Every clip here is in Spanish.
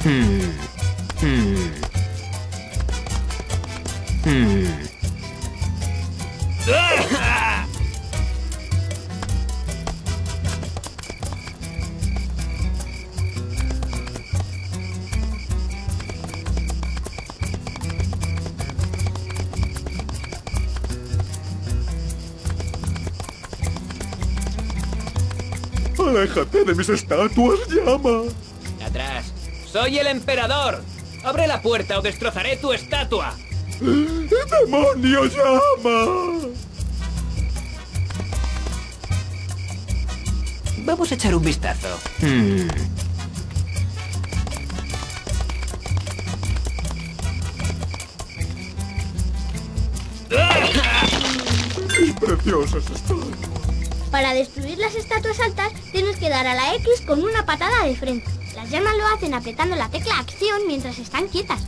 Aléjate de mis estatuas, llama. Atrás. ¡Soy el emperador! ¡Abre la puerta o destrozaré tu estatua! ¡Demonio, llama! Vamos a echar un vistazo. ¡Mis preciosas estatuas! Para destruir las estatuas altas, tienes que dar a la X con una patada de frente. Las llamas lo hacen apretando la tecla acción mientras están quietas.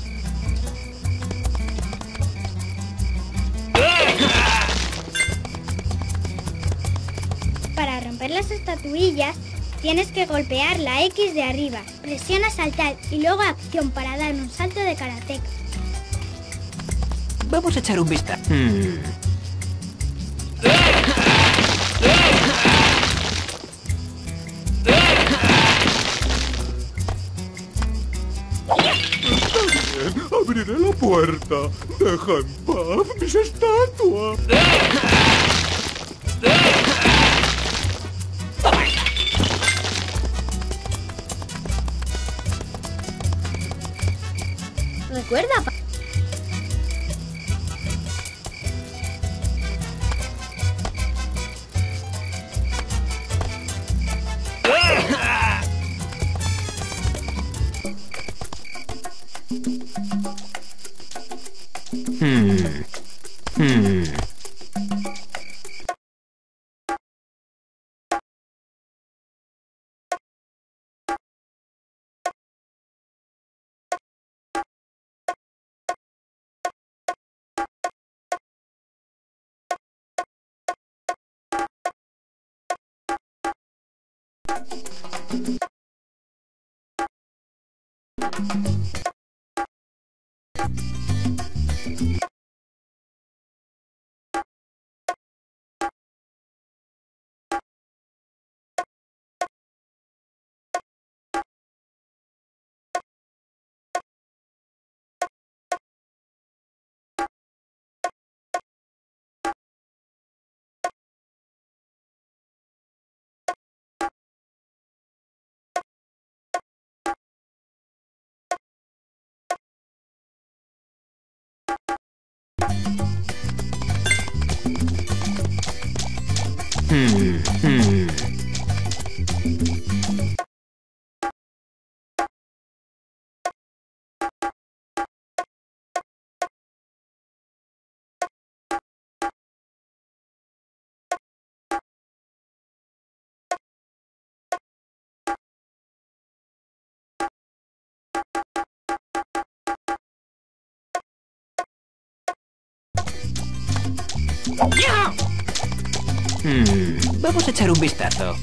Para romper las estatuillas, tienes que golpear la X de arriba. Presiona saltar y luego acción para dar un salto de karateka. Vamos a echar un vistazo. Abriré la puerta. Deja en paz mis estatuas. Recuerda, Vamos a echar un vistazo.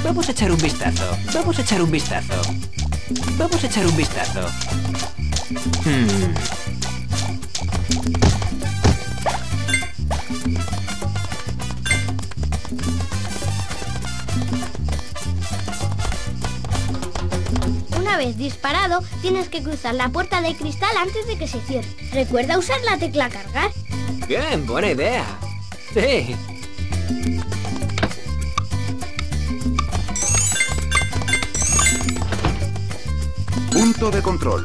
Vamos a echar un vistazo. Vamos a echar un vistazo. Vamos a echar un vistazo. Una vez disparado, tienes que cruzar la puerta de cristal antes de que se cierre. Recuerda usar la tecla cargar. Bien, buena idea. Sí. Punto de control.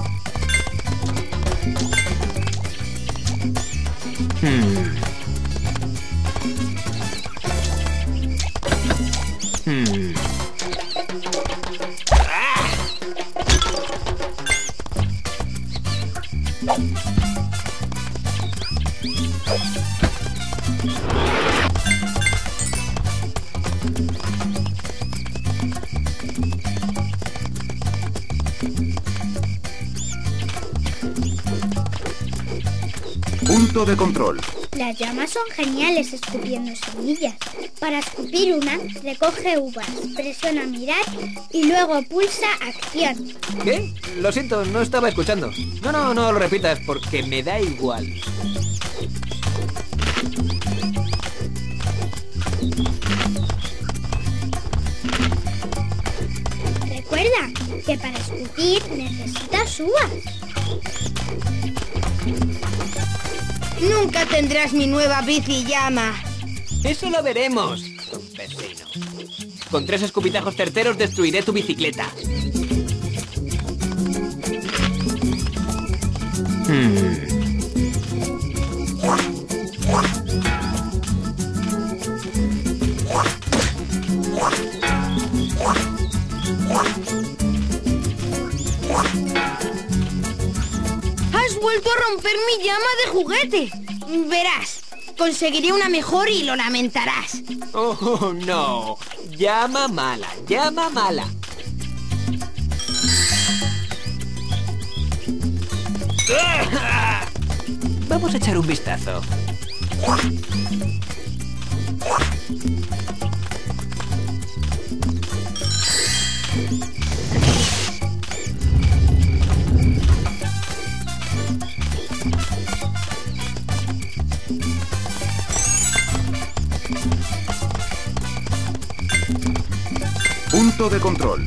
Punto de control. Las llamas son geniales escupiendo semillas. Para escupir una, recoge uvas, presiona mirar y luego pulsa acción. ¿Qué? Lo siento, no estaba escuchando. No lo repitas porque me da igual. Recuerda que para escupir necesitas uvas. Nunca tendrás mi nueva bici llama. Eso lo veremos, vecino. Con 3 escupitajos certeros destruiré tu bicicleta. Has vuelto a romper mi llama de juguete. Verás, conseguiré una mejor y lo lamentarás. Oh, no. Llama mala, llama mala. Vamos a echar un vistazo. Punto de control.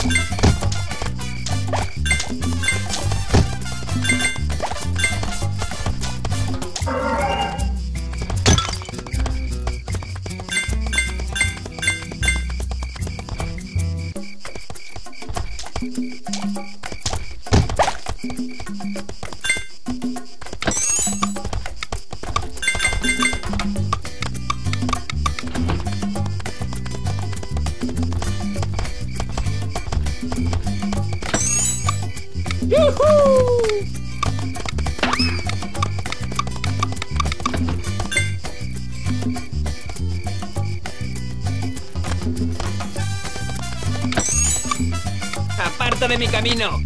¡Aparta de mi camino!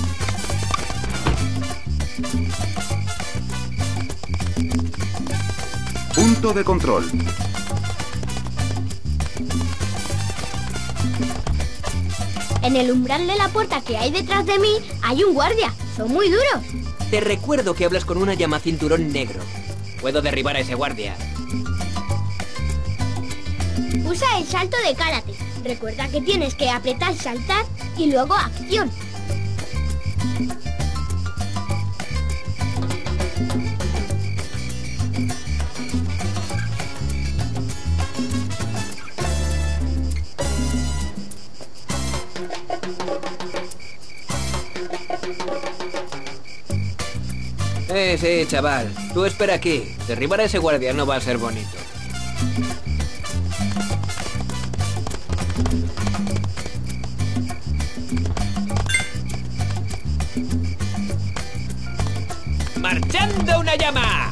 Punto de control. En el umbral de la puerta que hay detrás de mí hay un guardia. Son muy duros. Te recuerdo que hablas con una llamacinturón negro. Puedo derribar a ese guardia. Usa el salto de karate. Recuerda que tienes que apretar saltar y luego acción. Sí, chaval. Tú espera aquí. Derribar a ese guardia no va a ser bonito. ¡Marchando una llama!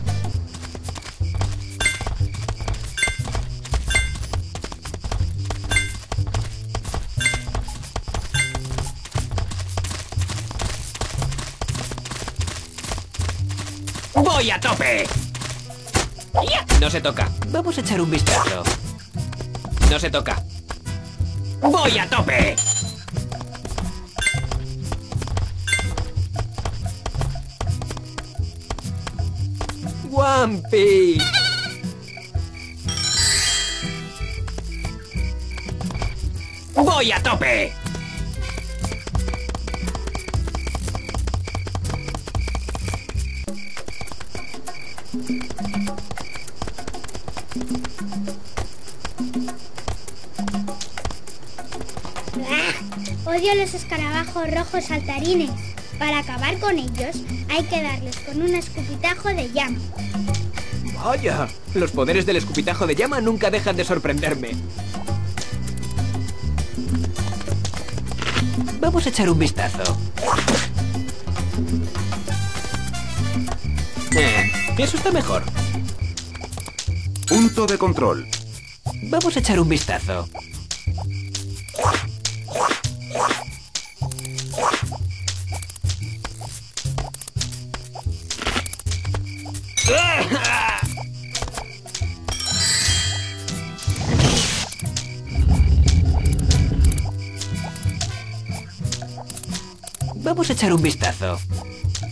¡Voy a tope! No se toca. Vamos a echar un vistazo. No se toca. ¡Voy a tope! ¡Wampi! ¡Voy a tope! Odio los escarabajos rojos saltarines. Para acabar con ellos, hay que darles con un escupitajo de llama. Vaya, los poderes del escupitajo de llama nunca dejan de sorprenderme. Vamos a echar un vistazo. Eso está mejor. Punto de control. Vamos a echar un vistazo. Vamos a echar un vistazo.